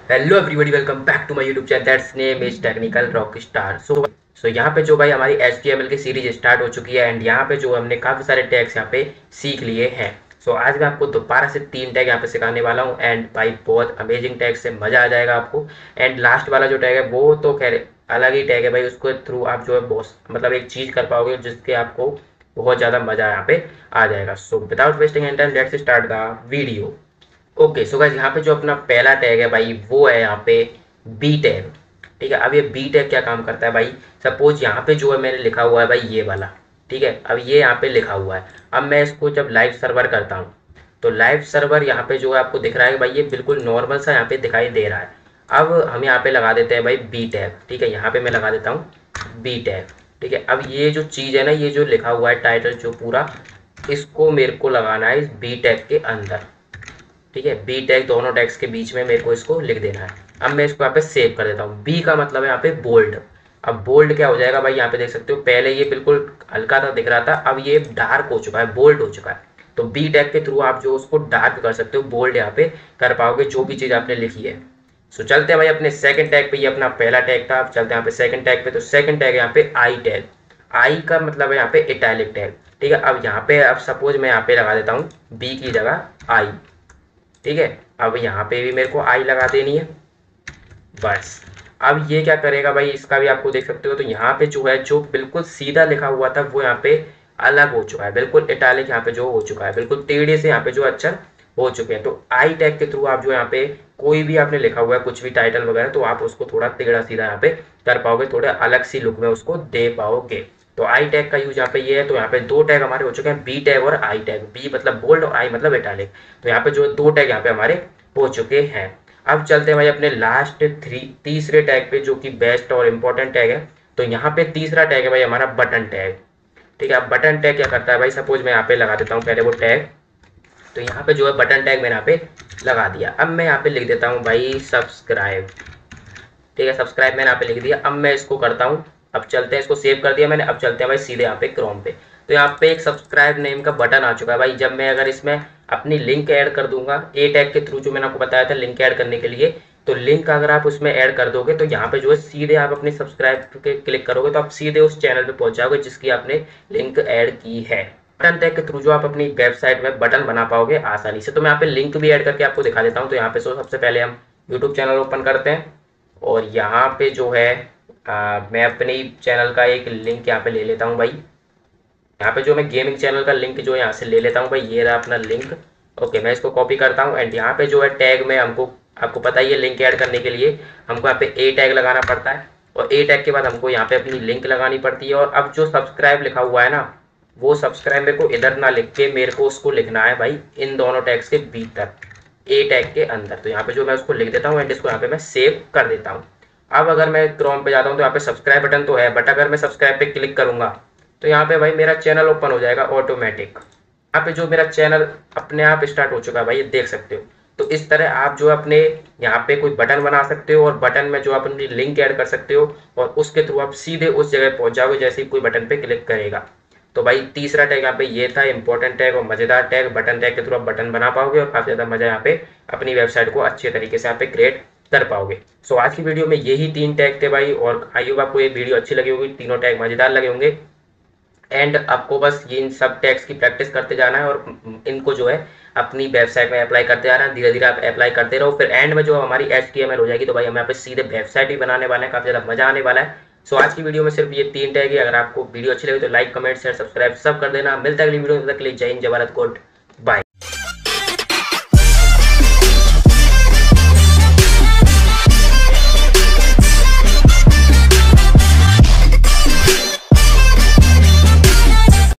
Hello everybody, welcome back to my YouTube channel that's name is technical rock star. So यहाँ पे जो भाई हमारी HTML की सीरीज स्टार्ट हो चुकी है एंड यहाँ पे जो हमने काफ़ी सारे टैग्स यहाँ पे सीख लिए हैं। सो आज मैं आपको दोबारा से 3 टैग यहाँ पे सिखाने वाला हूँ एंड भाई बहुत अमेजिंग टैग से मज़ा आ जाएगा आपको। एंड लास्ट वाला जो टैग है वो तो खैर अलग ही टैग है भाई, उसके थ्रू आप जो है बहुत मतलब एक चीज़ कर पाओगे जिसके आपको बहुत ज़्यादा मज़ा यहाँ पे आ जाएगा। So without wasting any time let's start the video. Okay so guys, यहाँ पे जो अपना पहला टैग है भाई वो है यहाँ पे बी टैग। ठीक है, अब ये बी टैग क्या काम करता है भाई। सपोज यहाँ पे जो है मैंने लिखा हुआ है भाई ये वाला। ठीक है, अब ये यहाँ पे लिखा हुआ है। अब मैं इसको जब लाइव सर्वर करता हूँ तो लाइव सर्वर यहाँ पे जो है आपको दिख रहा है भाई, ये बिल्कुल नॉर्मल सा यहाँ पे दिखाई दे रहा है। अब हम यहाँ पे लगा देते हैं भाई बी टैग। ठीक है, यहाँ पे मैं लगा देता हूँ बी टैग। ठीक है, अब ये जो चीज़ है ना, ये जो लिखा हुआ है टाइटल जो पूरा, इसको मेरे को लगाना है इस बी टैग के अंदर। ठीक है, बी टैग दोनों टैग्स के बीच में मेरे को इसको लिख देना है। अब मैं इसको यहाँ पे सेव कर देता हूँ। बी का मतलब है यहाँ पे बोल्ड। अब बोल्ड क्या हो जाएगा भाई, यहाँ पे देख सकते हो पहले ये बिल्कुल हल्का सा दिख रहा था, अब ये डार्क हो चुका है, बोल्ड हो चुका है। तो बी टैग के थ्रू आप जो उसको डार्क कर सकते हो, बोल्ड यहाँ पे कर पाओगे जो भी चीज़ आपने लिखी है। सो चलते हैं भाई अपने सेकंड टैग पे। ये अपना पहला टैग था, अब चलते हैं यहाँ पे सेकंड टैग पे। तो सेकंड टैग यहाँ पे आई टैग। आई का मतलब है यहाँ पे इटैलिक टैग। ठीक है, अब यहाँ पे अब सपोज मैं यहाँ पे लगा देता हूँ बी की जगह आई। ठीक है, अब यहाँ पे भी मेरे को आई लगा देनी है बस। अब ये क्या करेगा भाई, इसका भी आपको देख सकते हो। तो यहाँ पे जो है जो बिल्कुल सीधा लिखा हुआ था वो यहाँ पे अलग हो चुका है, बिल्कुल इटालिक यहाँ पे जो हो चुका है, बिल्कुल टेढ़े से यहाँ पे जो अक्षर हो चुके हैं। तो आई टैग के थ्रू आप जो यहाँ पे कोई भी आपने लिखा हुआ है कुछ भी टाइटल वगैरह, तो आप उसको थोड़ा टेढ़ा सीधा यहाँ पे कर पाओगे, थोड़ा अलग सी लुक में उसको दे पाओगे। तो आई टैग का यूज यहाँ पे ये है। तो यहाँ पे 2 टैग हमारे हो चुके हैं, बी टैग और आई टैग। बी मतलब बोल्ड और आई मतलब इटैलिक। तो यहाँ पे जो 2 टैग यहाँ पे हमारे हो चुके हैं। अब चलते हैं भाई अपने लास्ट तीसरे टैग पे, जो कि बेस्ट और इम्पोर्टेंट टैग है। तो यहाँ पे तीसरा टैग है भाई हमारा बटन टैग। ठीक है, अब बटन टैग क्या करता है भाई, सपोज मैं यहाँ पे लगा देता हूँ पहले वो टैग। तो यहाँ पे जो है बटन टैग मैंने यहाँ पे लगा दिया। अब मैं यहाँ पे लिख देता हूँ भाई सब्सक्राइब। ठीक है, सब्सक्राइब मैंने यहाँ पे लिख दिया। अब मैं इसको करता हूँ, अब चलते हैं, इसको सेव कर दिया मैंने। अब चलते हैं भाई सीधे यहाँ पे क्रोम पे। तो यहाँ पे एक सब्सक्राइब नेम का बटन आ चुका है भाई। जब मैं अगर इसमें अपनी लिंक ऐड कर दूंगा ए टैग के थ्रू, जो मैंने आपको बताया था लिंक ऐड करने के लिए, तो लिंक अगर आप उसमें ऐड कर दोगे तो यहाँ पे जो है सीधे आप अपने सब्सक्राइब पे क्लिक करोगे तो आप सीधे उस चैनल पे पहुंच जाओगे जिसकी आपने लिंक ऐड की है। बटन टैग के थ्रू जो आप अपनी वेबसाइट में बटन बना पाओगे आसानी से। तो मैं यहाँ पे लिंक भी ऐड करके आपको दिखा देता हूँ। तो यहाँ पे सबसे पहले हम यूट्यूब चैनल ओपन करते हैं और यहाँ पे जो है मैं अपनी चैनल का एक लिंक यहाँ पे ले लेता हूँ भाई। यहाँ पे जो मैं गेमिंग चैनल का लिंक जो यहाँ से ले लेता हूँ भाई, ये रहा अपना लिंक। ओके, मैं इसको कॉपी करता हूँ एंड यहाँ पे जो है टैग में हमको, आपको पता ही है लिंक ऐड करने के लिए हमको यहाँ पे ए टैग लगाना पड़ता है और ए टैग के बाद हमको यहाँ पे अपनी लिंक लगानी पड़ती है। और अब जो सब्सक्राइब लिखा हुआ है ना, वो सब्सक्राइब मेरे को इधर ना लिख के मेरे को उसको लिखना है भाई इन दोनों टैग्स के भीतर, ए टैग के अंदर। तो यहाँ पे जो मैं उसको लिख देता हूँ एंड इसको यहाँ पे मैं सेव कर देता हूँ। अब अगर मैं क्रोम पे जाता हूँ तो यहाँ पे सब्सक्राइब बटन तो है, बट अगर मैं सब्सक्राइब पे क्लिक करूंगा तो यहाँ पे भाई मेरा चैनल ओपन हो जाएगा ऑटोमेटिक। यहाँ पे जो मेरा चैनल अपने आप स्टार्ट हो चुका है भाई, ये देख सकते हो। तो इस तरह आप जो अपने यहाँ पे कोई बटन बना सकते हो और बटन में जो आप अपनी लिंक ऐड कर सकते हो और उसके थ्रू आप सीधे उस जगह पहुंच जाओगे जैसे ही कोई बटन पे क्लिक करेगा। तो भाई तीसरा टैग यहाँ पे ये था, इंपॉर्टेंट टैग और मजेदार टैग। बटन टैग के थ्रू आप बटन बना पाओगे और काफी ज्यादा मजा यहाँ पे अपनी वेबसाइट को अच्छे तरीके से यहाँ पे क्रिएट कर पाओगे। सो आज की वीडियो में यही 3 टैग थे भाई और आई होप आपको ये वीडियो अच्छी लगी होगी, तीनों टैग मजेदार लगे होंगे। एंड आपको बस ये इन सब टैग्स की प्रैक्टिस करते जाना है और इनको जो है अपनी वेबसाइट में अप्लाई करते जाना है। धीरे धीरे आप अप्लाई करते रहो, फिर एंड में जो हमारी HTML हो जाएगी तो भाई हम यहाँ पे सीधे वेबसाइट भी बनाने वाले हैं, काफी ज्यादा मजा आने वाला है। सो आज की वीडियो में सिर्फ ये 3 टैग है। अगर आपको वीडियो अच्छी लगी तो लाइक कमेंट शेयर सब्सक्राइब सब कर देना। मिलता है अगली वीडियो में, तब तक के लिए जय हिंद जय भारत, गुड